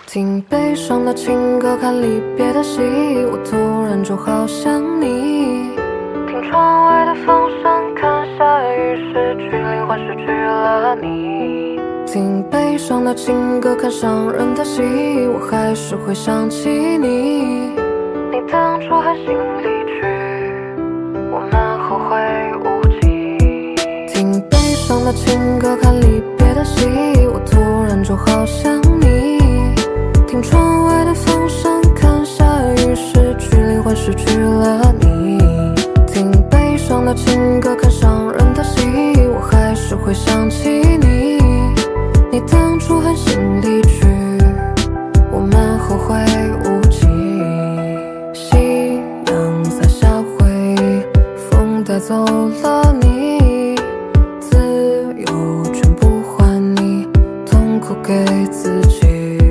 听悲伤的情歌，看离别的戏，我突然就好想你。听窗外的风声，看下雨，失去灵魂，失去了你。听悲伤的情歌，看伤人的戏，我还是会想起你。你当初狠心离去，我们后悔无期。听悲伤的情歌，看离别的戏，我突然就好想你。听窗外的风声，看下雨，失去灵魂，失去了你。听悲伤的情歌，看伤人的戏，我还是会想起你。你当初狠心离去，我们后悔无期。夕阳洒下回忆，风带走了你，自由全部还你，痛苦给自己。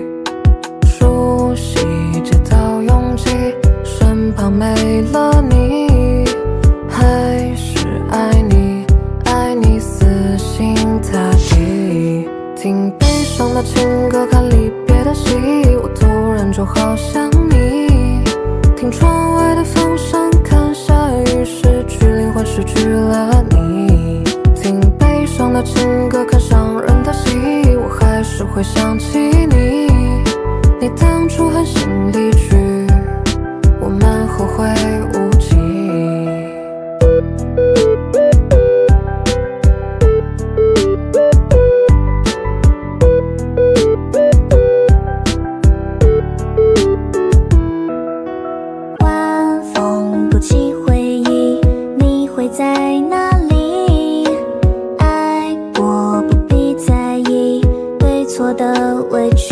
身旁没了你，还是爱你，爱你死心塌地。听悲伤的情歌，看离别的戏，我突然就好想你。听窗外的风声，看下雨，失去灵魂，失去了你。听悲伤的情歌，看伤人的戏，我还是会想起你。你当初狠心离去，我们后悔无期。 晚风不起回忆，你会在哪里？爱过不必在意对错的委屈。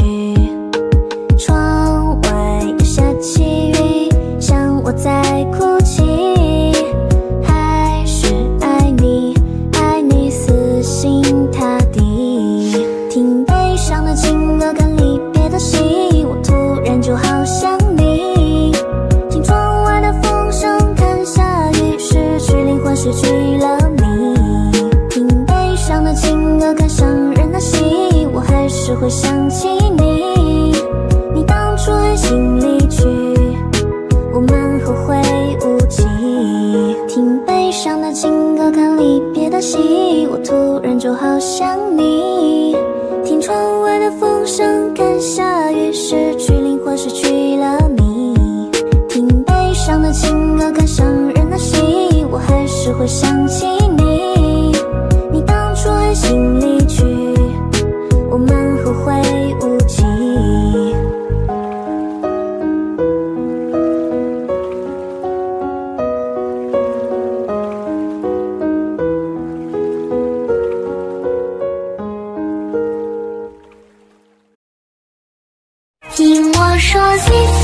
窗外又下起雨，像我在哭泣，还是爱你，爱你死心塌地。听悲伤的情歌，看离别的戏，我突然就好想你。听窗外的风声，看下雨，失去灵魂，失去了你。听悲伤的情歌，看伤人的戏，我还是会想起你。你当初狠心离去，我们后悔无期。听悲伤的情歌，看离别的戏，我突然就好想你。听窗外的风声，看下雨，失去灵魂，失去了你。听悲伤的情歌，看伤人的戏，我还是会想起你。你当初狠心离去，我们后悔无期。听我说，谢谢。